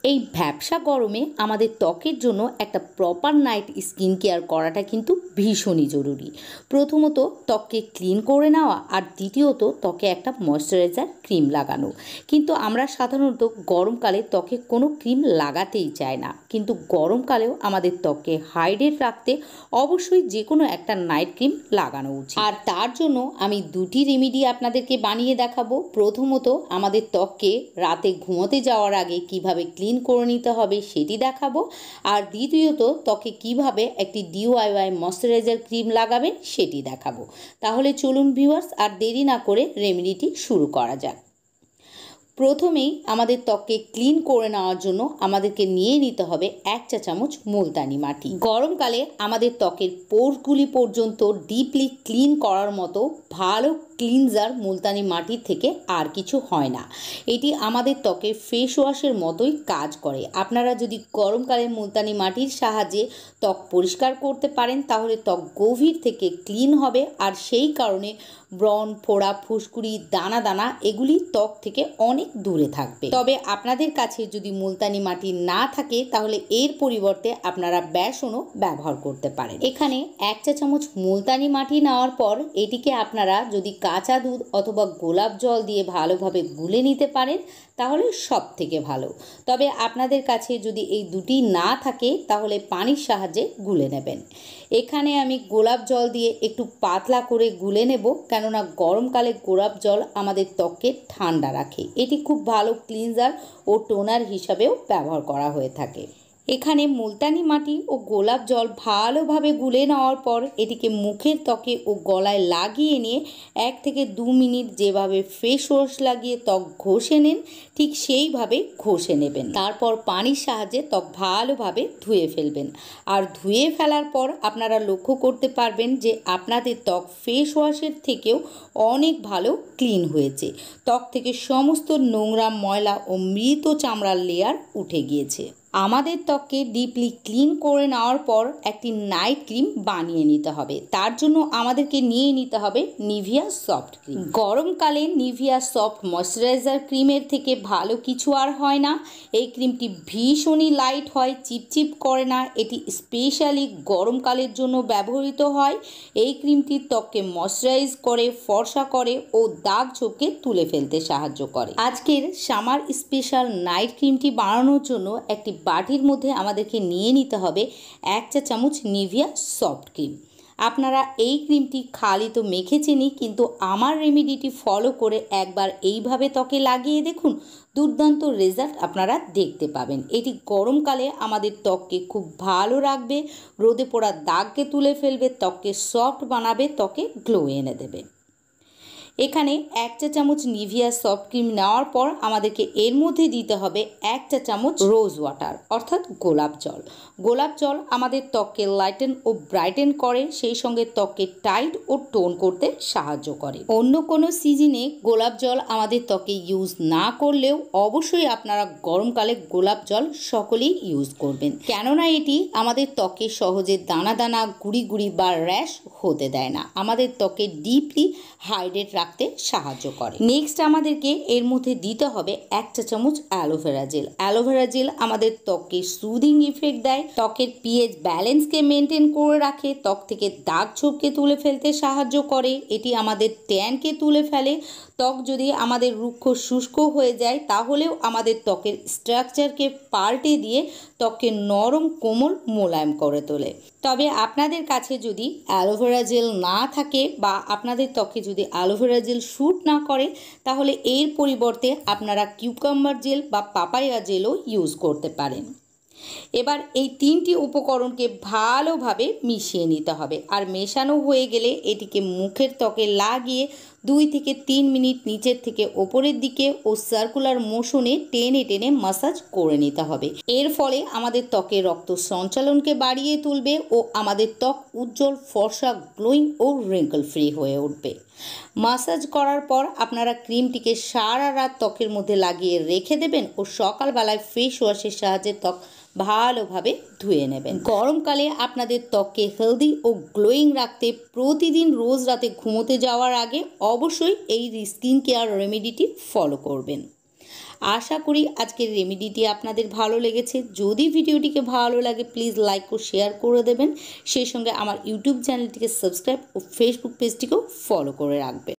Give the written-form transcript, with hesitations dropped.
এই ভ্যাপসা গরমে আমাদের ত্বকের জন্য একটা প্রপার নাইট স্কিন কেয়ার করাটা কিন্তু ভীষণই জরুরি। প্রথমত ত্বককে ক্লিন করে নেওয়া, আর দ্বিতীয়ত ত্বকে একটা ময়শ্চারাইজার ক্রিম লাগানো। কিন্তু আমরা সাধারণত গরমকালে ত্বকে কোনো ক্রিম লাগাতেই চাই না, কিন্তু গরমকালেও আমাদের ত্বককে হাইড্রেট রাখতে অবশ্যই যে কোনো একটা নাইট ক্রিম লাগানো উচিত। আর তার জন্য আমি দুটি রেমেডি আপনাদেরকে বানিয়ে দেখাবো। প্রথমত আমাদের ত্বককে রাতে ঘুমোতে যাওয়ার আগে কিভাবে ক্লিন করে নিতে হবে সেটি দেখাবো, আর দ্বিতীয়ত ত্বকে কিভাবে একটি DIY ময়শ্চারাইজার ক্রিম লাগাবেন সেটি দেখাবো। তাহলে চলুন ভিউয়ার্স, আর দেরি না করে রেমেডিটি শুরু করা যাক। প্রথমেই আমাদের ত্বককে ক্লিন করে নেওয়ার জন্য আমাদেরকে নিয়ে নিতে হবে 1 চা চামচ মুলতানি মাটি। গরমকালে আমাদের ত্বকের পোরগুলি পর্যন্ত ডিপলি ক্লিন করার মতো ভালো ক্লিনজার মুলতানি মাটির থেকে আর কিছু হয় না। এটি আমাদের ত্বকের ফেস ওয়াশের মতোই কাজ করে। আপনারা যদি গরমকালে মুলতানি মাটির সাহায্যে ত্বক পরিষ্কার করতে পারেন তাহলে ত্বক গভীর থেকে ক্লিন হবে, আর সেই কারণে ব্রণ, ফোড়া, ফুসকুড়ি, দানা দানা এগুলি ত্বক থেকে অনেক দূরে থাকবে। তবে আপনাদের কাছে যদি মুলতানি মাটি না থাকে তাহলে এর পরিবর্তে আপনারা বেসনও ব্যবহার করতে পারেন। এখানে 1 চা চামচ মুলতানি মাটি নেওয়ার পর এটিকে আপনারা যদি কাঁচা দুধ অথবা গোলাপ জল দিয়ে ভালোভাবে গুলে নিতে পারেন তাহলে সব থেকে ভালো। তবে আপনাদের কাছে যদি এই দুটি না থাকে তাহলে পানির সাহায্যে গুলে নেবেন। এখানে আমি গোলাপ জল দিয়ে একটু পাতলা করে গুলে নেব, কেননা গরমকালে গোলাপ জল আমাদের ত্বককে ঠান্ডা রাখে। এটি খুব ভালো ক্লিনজার ও টোনার হিসাবেও ব্যবহার করা হয়ে থাকে। এখানে মুলতানি মাটি ও গোলাপ জল ভালোভাবে গুলে নেওয়ার পর এটিকে মুখের ত্বকে ও গলায় লাগিয়ে নিয়ে 1 থেকে 2 মিনিট যেভাবে ফেস ওয়াশ লাগিয়ে ত্বক ঘষে নেন ঠিক সেইভাবে ঘষে নেবেন। তারপর পানির সাহায্যে ত্বক ভালোভাবে ধুয়ে ফেলবেন। আর ধুয়ে ফেলার পর আপনারা লক্ষ্য করতে পারবেন যে আপনাদের ত্বক ফেস ওয়াশের থেকেও অনেক ভালো ক্লিন হয়েছে। ত্বক থেকে সমস্ত নোংরা, ময়লা ও মৃত চামড়ার লেয়ার উঠে গিয়েছে। আমাদের ত্বককে ডিপলি ক্লিন করে নেওয়ার পর একটি নাইট ক্রিম বানিয়ে নিতে হবে। তার জন্য আমাদেরকে নিয়ে নিতে হবে নিভিয়া সফট ক্রিম। গরমকালে নিভিয়া সফট ময়শ্চারাইজার ক্রিমের থেকে ভালো কিছু আর হয় না। এই ক্রিমটি ভীষণই লাইট হয়, চিপচিপ করে না। এটি স্পেশালি গরমকালের জন্য ব্যবহৃত হয়। এই ক্রিমটি ত্বককে ময়শ্চারাইজ করে, ফর্সা করে ও দাগ ছোপকে তুলে ফেলতে সাহায্য করে। আজকের সামার স্পেশাল নাইট ক্রিমটি বানানোর জন্য একটি বাটির মধ্যে আমাদেরকে নিয়ে নিতে হবে 1 চা চামচ নিভিয়া সফট ক্রিম। আপনারা এই ক্রিমটি খালি তো মেখেছেনই, কিন্তু আমার রেমেডিটি ফলো করে একবার এইভাবে ত্বকে লাগিয়ে দেখুন, দুর্দান্ত রেজাল্ট আপনারা দেখতে পাবেন। এটি গরমকালে আমাদের ত্বককে খুব ভালো রাখবে, রোদে পোড়া দাগকে তুলে ফেলবে, ত্বককে সফট বানাবে, ত্বকে গ্লো এনে দেবে। এখানে 1 চা চামচ নিভিয়া সফট ক্রিম নেওয়ার পর আমাদেরকে এর মধ্যে দিতে হবে 1 চা চামচ রোজ ওয়াটার অর্থাৎ গোলাপ জল। গোলাপ জল আমাদের ত্বককে লাইটেন ও ব্রাইটেন করে, সেই সঙ্গে ত্বককে টাইট ও টোন করতে সাহায্য করে। অন্য কোনো সিজনে গোলাপ জল আমাদের ত্বকে ইউজ না করলেও অবশ্যই আপনারা গরমকালে গোলাপ জল সকলেই ইউজ করবেন, কেননা এটি আমাদের ত্বকে সহজে দানা দানা, গুড়ি গুড়ি বা র্যাশ হতে দেয় না, আমাদের ত্বকে ডিপলি হাইড্রেট রাখতে সাহায্য করে। নেক্সট আমাদেরকে এর মধ্যে দিতে হবে 1 চা চামচ অ্যালোভেরা জেল। অ্যালোভেরা জেল আমাদের ত্বককে সুদিং ইফেক্ট দেয়, ত্বকের পিএইচ ব্যালেন্সকে মেনটেন করে রাখে, ত্বক থেকে দাগ ছোপকে তুলে ফেলতে সাহায্য করে। এটি আমাদের ট্যানকে তুলে ফেলে। ত্বক যদি আমাদের রুক্ষ শুষ্ক হয়ে যায় তাহলেও আমাদের ত্বকের স্ট্রাকচারকে পাল্টে দিয়ে ত্বককে নরম, কোমল, মোলায়েম করে তোলে। তবে আপনাদের কাছে যদি অ্যালোভেরা জেল না থাকে বা আপনাদের ত্বকে যদি অ্যালোভেরা জেল শ্যুট না করে তাহলে এর পরিবর্তে আপনারা কিউকাম্বার জেল বা পাপায়া জেলও ইউজ করতে পারেন। এবার এই 3টি উপকরণকে ভালোভাবে মিশিয়ে নিতে হবে, আর মেশানো হয়ে গেলে এটিকে মুখের ত্বকে লাগিয়ে 2 থেকে 3 মিনিট নিচের থেকে ওপরের দিকে ও সার্কুলার মোশনে টেনে টেনে মাসাজ করে নিতে হবে। এর ফলে আমাদের ত্বকের রক্ত সঞ্চালনকে বাড়িয়ে তুলবে ও আমাদের ত্বক উজ্জ্বল, ফর্সা, গ্লোয়িং ও রিঙ্কল ফ্রি হয়ে উঠবে। মাসাজ করার পর আপনারা ক্রিমটিকে সারা রাত ত্বকের মধ্যে লাগিয়ে রেখে দেবেন ও সকালবেলায় ফেস ওয়াশের সাহায্যে ত্বক ভালোভাবে ধুয়ে নেবেন। গরমকালে আপনাদের ত্বককে হেলদি ও গ্লোয়িং রাখতে প্রতিদিন রোজ রাতে ঘুমোতে যাওয়ার আগে অবশ্যই এই স্কিন কেয়ার রেমেডিটি ফলো করবেন। আশা করি আজকের রেমেডিটি আপনাদের ভালো লেগেছে। যদি ভিডিওটিকে ভালো লাগে প্লিজ লাইক ও শেয়ার করে দেবেন। সেই সঙ্গে আমার ইউটিউব চ্যানেলটিকে সাবস্ক্রাইব ও ফেসবুক পেজটিকেও ফলো করে রাখবেন।